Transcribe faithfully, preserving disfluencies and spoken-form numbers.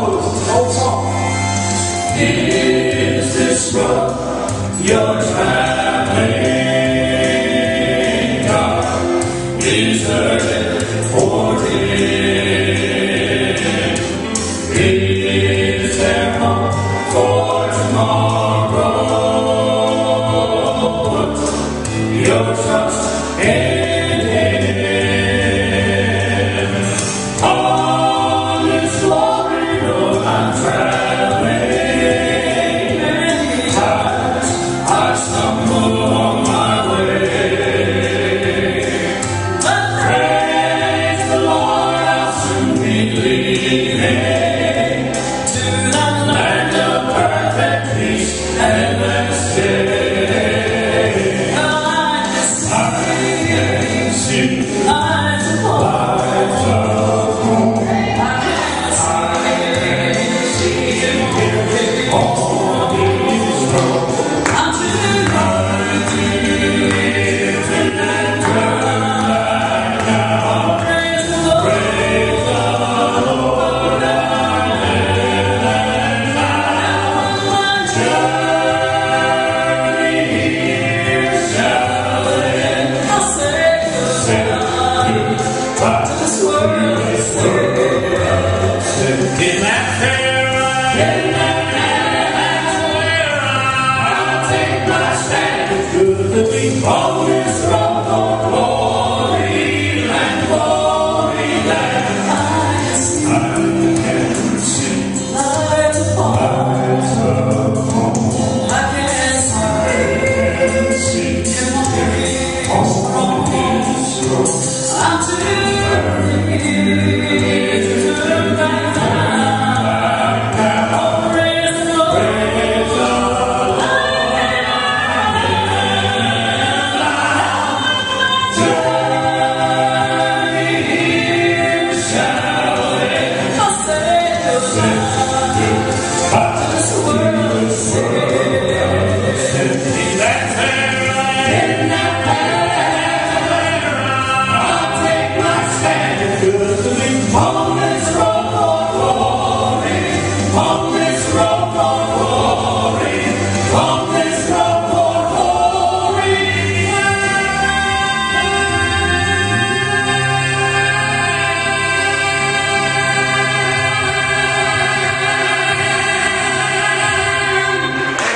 Old song. Is this road you're traveling on? Deserted for it? Is there hope for tomorrow? Your trust in Him. On this glory road I'm traveling, many times I stumble on my way. But praise the Lord, I'll soon be leaving to the land of perfect peace and blessing. In that fair light, that's where I'll take my stand. It's good to be always right.